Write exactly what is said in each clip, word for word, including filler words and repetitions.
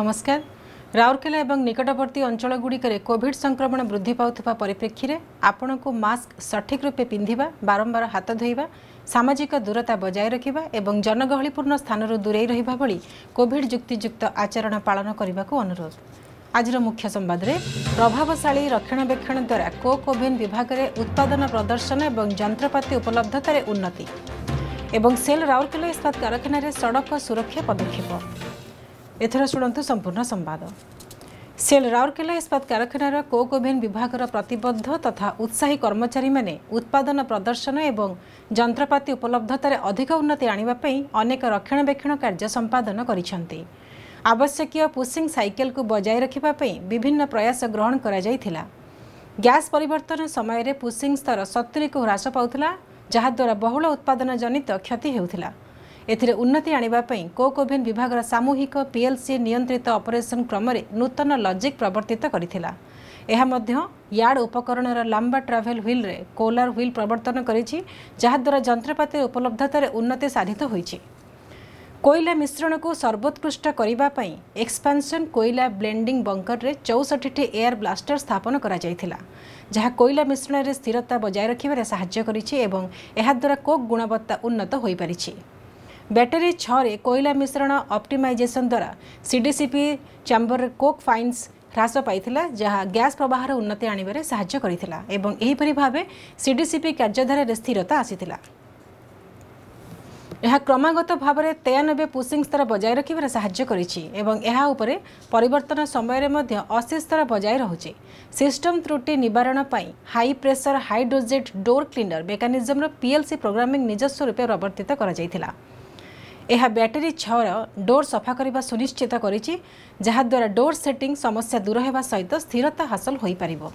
नमस्कार। राउरकेला एवं निकटवर्ती अंचलगुड़िक कोविड संक्रमण वृद्धि पाउथिबा परिप्रेक्षी रे आपण को मास्क सठिक रूपे पिंधिबा, बारंबार हाथ धोइबा, सामाजिक दूरता बजाय रखिबा एवं जनगहलीपूर्ण स्थान दूरे रहिबा भली कोविड युक्तियुक्त आचरण पालन करने को अनुरोध। आज मुख्य संवाद रे प्रभावशाली रक्षणाबेक्षण द्वारा को कोविन विभाग में उत्पादन प्रदर्शन एवं यंत्रपाति उपलब्धतार उन्नति एवं सेल राउरकेला इस्पात कारखाना रे सड़क सुरक्षा पदक्षेप। एथर शुणु संपूर्ण संवाद। सेल राउरकेला इस्पात कारखानार को कोविन विभाग प्रतिबद्ध तथा उत्साही कर्मचारी माने उत्पादन प्रदर्शन एवं यंत्रपाति उपलब्धतार अधिक उन्नति आनिबा पई अनेक रक्षणाबेक्षण कार्य संपादन करिसेंती। आवश्यक पुशिंग साइकेल को बजाय रखिबा पई विभिन्न प्रयास ग्रहण करा जायथिला। गैस परिवर्तन समय रे पुशिंग स्तर सत्तरी को ह्रास पाउथिला, जहा द्वारा बहुल उत्पादन जनित क्षति हेउथिला। एथिरे उन्नति आनिबा पई को कोविन विभाग सामूहिक पीएलसी नियंत्रित ऑपरेशन क्रम रे नूतन लॉजिक प्रवर्तित करिथिला। एहा मध्य यार्ड उपकरणर लंबा ट्रावेल व्हील रे कोलार व्हील प्रवर्तन करिछि, जहा द्वारा यंत्रपाति उपलब्धतार उन्नति साधित होइछि। कोयला मिश्रण को सर्वोत्कृष्ट करने पई एक्सपेंशन कोयला ब्लेंडिंग बंकर रे चौसठ टी एयर ब्लास्टर स्थापन करा जायथिला, जहाँ कोयला मिश्रण रे स्थिरता बजाय रखिबारे सहाय्य करिछि एवं एहा द्वारा कोक गुणवत्ता उन्नत होई परिछि। बैटरी छह रे कोयला मिश्रण ऑप्टिमाइजेशन द्वारा सीडीसीपी चैम्बर कोक फाइन्स ह्रास पाइथिला, जहाँ गैस प्रवाह उन्नति आनिबारे सहाय्य करिथिला एवं एही परि भाबे सीडीसीपी कार्यधारा रे स्थिरता आसिथिला। यह क्रमागत भाव में तेयानबे पुशिंग स्तर बजाय रखिबार सहाय्य करिछि एवं एहा उपरे परिवर्तन समय मध्य अस्सी स्तर बजाय रहुछि। सिस्टम त्रुटि निवारण पई high pressure high doses door cleaner mechanism PLC programming निजस्व रूपे प्रवर्तित करा जायथिला। यह बैटरी छह डोर सफा करने सुनिश्चित करिछि, जहा द्वारा डोर सेटिंग समस्या दूर होगा सहित स्थिरता हासिल होई परिबो।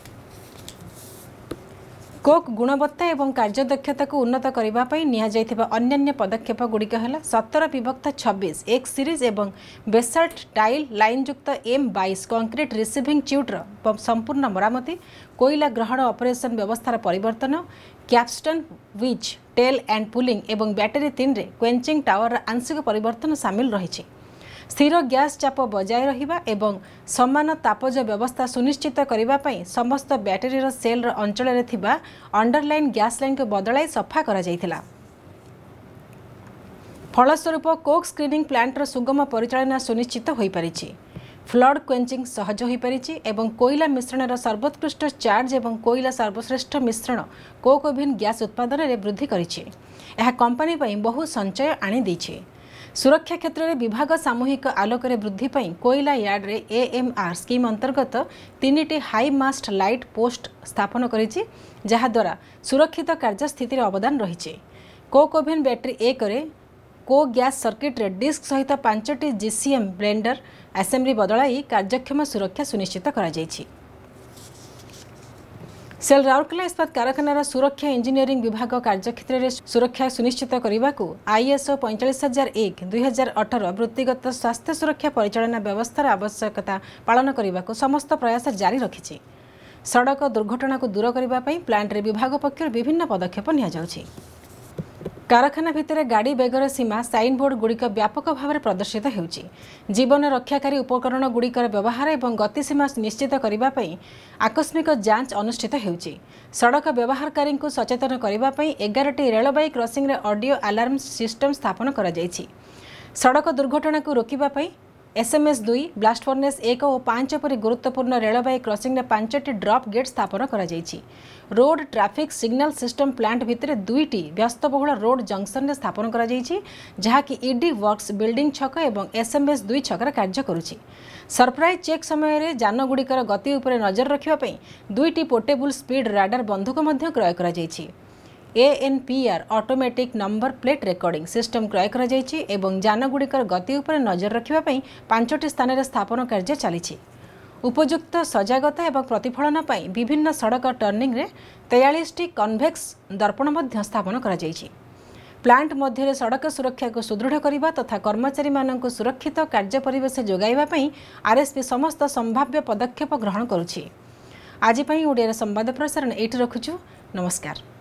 कोक गुणवत्ता एवं कार्यदक्षता को उन्नत करने निया अन्य पदक्षेप गुड़िक है सतर विभक्त छब्बीस एक सीरीज एवं बेसाल्ट टाइल लाइन युक्त एम बाईस कंक्रीट रिसीविंग च्यूटर संपूर्ण मरामती, कोयला ग्रहण ऑपरेशन व्यवस्थार परिवर्तन, capstan winch tail end pulling एवं बैटरी तीन रे क्वेंचिंग टावर आंशिक परिवर्तन सामिल रही। स्थिर गैस चाप बजाय रहिबा एवं समान तापज व्यवस्था सुनिश्चित करने समस्त बैटेरी सेल अंचल रे थिबा अंडरलाइन गैस लाइन को बदलाई सफा करा जायथिला। फलस्वरूप कोक स्क्रीनिंग प्लांटर सुगम परिचालना सुनिश्चित होई परिछि। फ्लड क्वेंचिंग सहज होई परिछि एवं कोयला मिश्रणर सर्वोत्कृष्ट चार्ज एवं कोयला सर्वश्रेष्ठ मिश्रण कोक ओभेन गैस उत्पादन रे वृद्धि करिछि। एहा कंपनी पई बहु संचय आनी दैछि। सुरक्षा क्षेत्र में विभाग सामूहिक आलोक वृद्धि पाई कोयला यार्ड रे एएमआर स्कीम अंतर्गत तीन टी हाई मास्ट लाइट पोस्ट स्थापन करिछि, जहा द्वारा सुरक्षित कार्य स्थिति अवदान रही। कोक ओभेन बैटरी एक रे को गैस सर्किट रे डिस्क सहित पांच टी जीसीएम ब्लेंडर असेंबली बदलाई कार्यक्षम सुरक्षा सुनिश्चित करा जायछि। सेल राउरकेला इस्पात कारखानार सुरक्षा इंजीनियरिंग विभाग कार्यक्षेत्र में सुरक्षा सुनिश्चित करने को आईएसओ पैंतालीस हजार एक दुई हजार अठर वृत्तिगत स्वास्थ्य सुरक्षा परिचालना व्यवस्थार आवश्यकता पालन करने को समस्त प्रयास जारी रखिछि। सड़क दुर्घटना को दूर करने प्लांट रे विभाग पक्षर विभिन्न पदक्षेप निया जाउछि। कारखाना भितर गाड़ी बेगर सीमा साइन बोर्ड गुड़िक व्यापक भाव में प्रदर्शित होउछि। जीवन रक्षाकारी उपकरण गुड़िकर व्यवहार एवं गतिसीमा निश्चित करने आकस्मिक जांच अनुष्ठित होउछि। सड़क व्यवहारकारी को सचेतन करने एगार टी रेलवे क्रॉसिंग रे ऑडियो अलार्म सिस्टम स्थापन करा जायछि। सड़क दुर्घटना को रोकिबा एसएमएस दुई ब्लास्ट फर्नेस एक और पांच परि गुरुत्वपूर्ण रेलवे क्रॉसिंग रे पांच टी ड्रॉप गेट स्थापन करा जायछि। Road traffic signal system plant भितर दुईटी व्यस्तबहुल रोड जंक्शन में स्थापन करा जायछि, जहाँकि ईडी वर्क्स बिल्डिंग छक एवं एसएमएस दुई छकर कार्य करुछि। सरप्राइज चेक समय रे जान गुड़िकर गति उपर नजर रखिबा दुईटी पोर्टेबल स्पीड राडार बंधुक मध्य क्रय करा जायछि। ANPR automatic number plate recording system क्रय करा जायछि एवं जान गुड़िकर गति उपर नजर रखिबा पांचटी स्थान में स्थापन कार्य चलिछि। उपयुक्त सजागता एवं प्रतिफलन पाई विभिन्न सड़क टर्निंग रे तेयालीस टी कन्वेक्स दर्पण मध्य स्थापन करा जायछि। प्लांट मध्य सड़क सुरक्षा को सुदृढ़ करने तथा कर्मचारी मानक सुरक्षित कार्य परिवेश जोगाइबा पई आरएसपी समस्त संभाव्य पदक्षेप ग्रहण करुछि। आज पई ओडिया संवाद प्रसारण एठी रखुछु। नमस्कार।